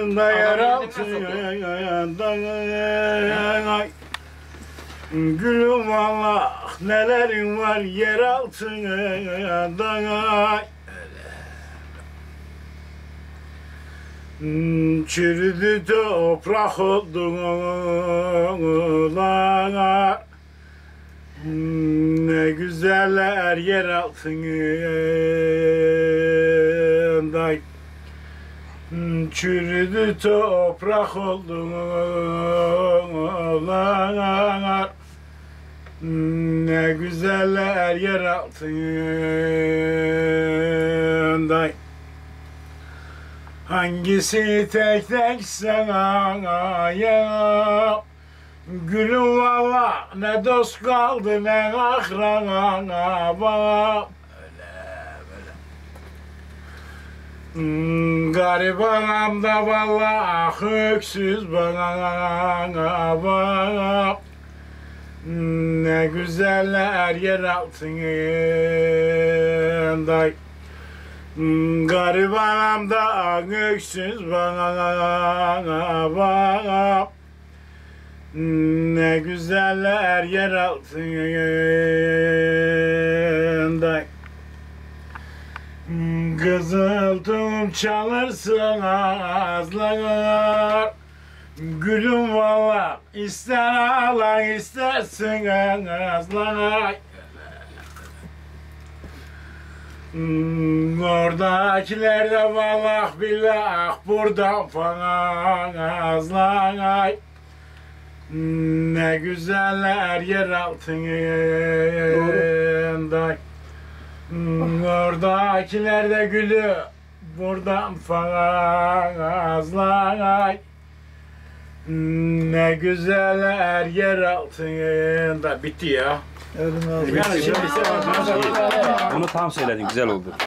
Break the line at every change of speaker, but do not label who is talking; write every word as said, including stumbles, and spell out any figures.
da yer altında gülüm valla nelerin var yer altında çürüdü toprak oldular ne güzeller yer altında çürüdü toprak oldular ne güzeller yer altında hangisi tek tek sana ya gülüm valla ne dost kaldı ne akraba garip anam da valla öksüz bana bak ne güzeller yer altında garip anam da öksüz bana bak ne güzeller yer altında kızıltım çalırsın azlar gülüm valla ister ağla istersin azlar oradakiler de valla billah buradan fazla ne güzeller yer altında oradakiler de gülü buradan fazla ne güzeller yer altında bitti ya.
Bunu tam söyledin, güzel oldu.